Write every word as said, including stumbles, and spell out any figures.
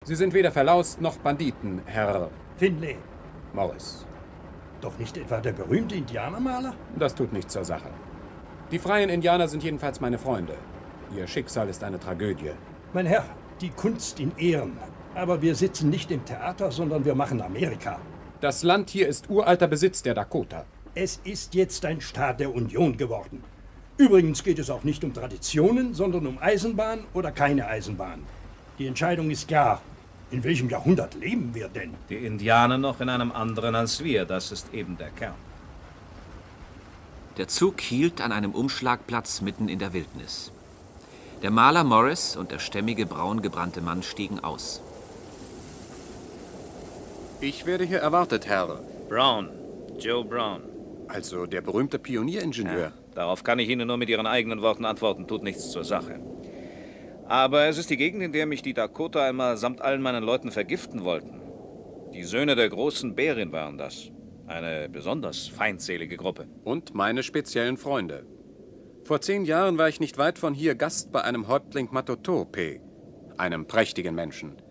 Sie sind weder Verlaust noch Banditen, Herr Finlay. Morris. Doch nicht etwa der berühmte Indianermaler? Das tut nichts zur Sache. Die freien Indianer sind jedenfalls meine Freunde. Ihr Schicksal ist eine Tragödie. Mein Herr, die Kunst in Ehren. Aber wir sitzen nicht im Theater, sondern wir machen Amerika. Das Land hier ist uralter Besitz der Dakota. Es ist jetzt ein Staat der Union geworden. Übrigens geht es auch nicht um Traditionen, sondern um Eisenbahn oder keine Eisenbahn. Die Entscheidung ist klar. In welchem Jahrhundert leben wir denn? Die Indianer noch in einem anderen als wir, das ist eben der Kern. Der Zug hielt an einem Umschlagplatz mitten in der Wildnis. Der Maler Morris und der stämmige, braun gebrannte Mann stiegen aus. Ich werde hier erwartet, Herr. Brown, Joe Brown. Also der berühmte Pionieringenieur. Ja, darauf kann ich Ihnen nur mit Ihren eigenen Worten antworten, tut nichts zur Sache. Aber es ist die Gegend, in der mich die Dakota einmal samt allen meinen Leuten vergiften wollten. Die Söhne der großen Bärin waren das. Eine besonders feindselige Gruppe. Und meine speziellen Freunde. Vor zehn Jahren war ich nicht weit von hier Gast bei einem Häuptling Matotope, einem prächtigen Menschen.